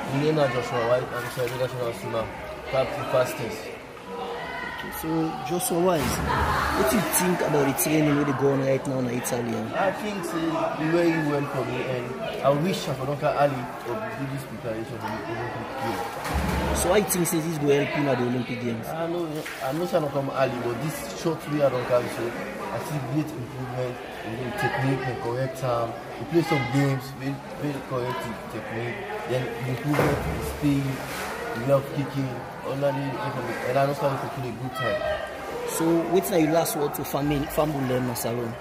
Milan Joshua White and the national swimmer, perhaps the fastest. So, Joshua Wise, what do you think about the training where they go on right now in Italy? I think it's very well for me, and I wish I could Ali to do this preparation for the Olympic Games. So, I think this will help you at the Olympic Games. I know I don't come Ali, but this short way I don't come, so I see great improvement in the technique and correct time. We play some games, very correct technique, then improvement in speed, love kicking, all that, and I know how to play a good time. So, what's your last word to family in Salon?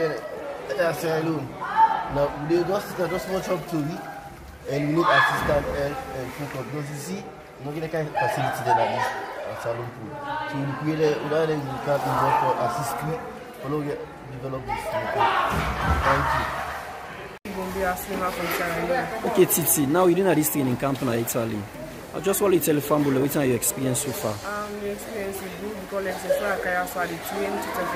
Now, they just much up to it, and we need assistant and focus. Because you see, you don't get the kind of facility that at Salon pool. So, we create we can't involve for assist me, follow develop this. Thank you. Okay, Titi, now you're doing this training camp in Italy. I just want to tell the family what's your experience so far. The experience is good because it's like I also had the train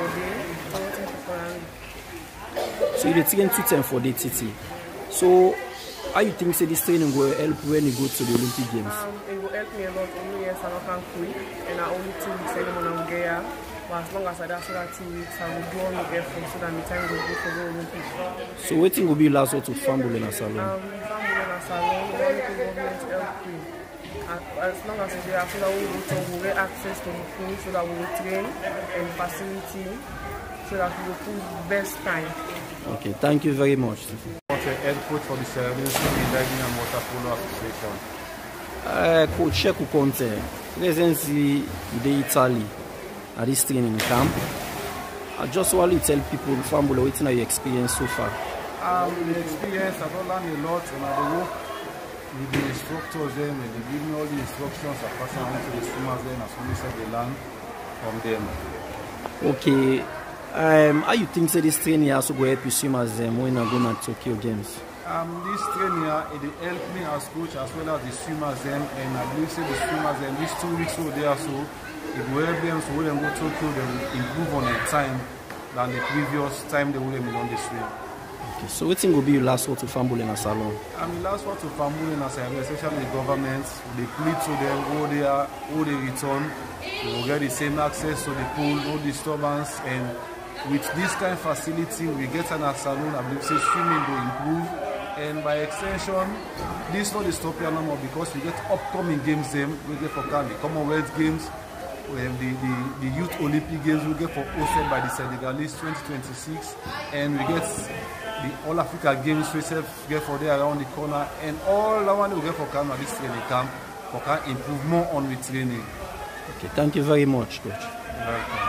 So you train 2 times for day, Titi. So how you think this training will help when you go to the Olympic Games? It will help me a lot. Only yes, I can quick, and I only 2 weeks anymore I'm there. But as long as I do that 2 weeks, I will do all the effort so that the time will go for the Olympics. So what thing will be last word to family in a salon? Family in a salon, the government help me. As long as they are so that we will get access to the food, so that we will train and facility, so that we will put the best time. Okay, thank you very much. Head coach for the Tribune-Sierraoz and Water Polo Association. Coach Shieku Conte, presently in Italy at this training camp. I just want to tell people, family, what's your experience so far? The experience, I've learned a lot, and I work with the instructors then, and they give me all the instructions I pass on to the swimmers then, as soon as they learn from them. Okay. How you think this training also go help you swimmers when I go to Tokyo Games? This training it help me as coach as well as the swimmers then, and I believe the swimmers then these 2 weeks over there, so it will help them so when they go to Tokyo they will improve on their time than the previous time they would have been on the swim. Okay, so what thing will be your last word to family in a salon? The last word to family in a salon, especially the government, they plead to them all they return, they will get the same access to the pool, no disturbance, and with this kind of facility we get an salon, I believe swimming will improve, and by extension this not the stop here no more because we get upcoming games them, we get for the Commonwealth Games, we have the Youth Olympic Games we get for hosted by the Senegalese 2026, and we get the All Africa Games we get for there around the corner, and all the one we get for Canada this training camp for can improve more on with training. Okay, thank you very much, coach. Welcome.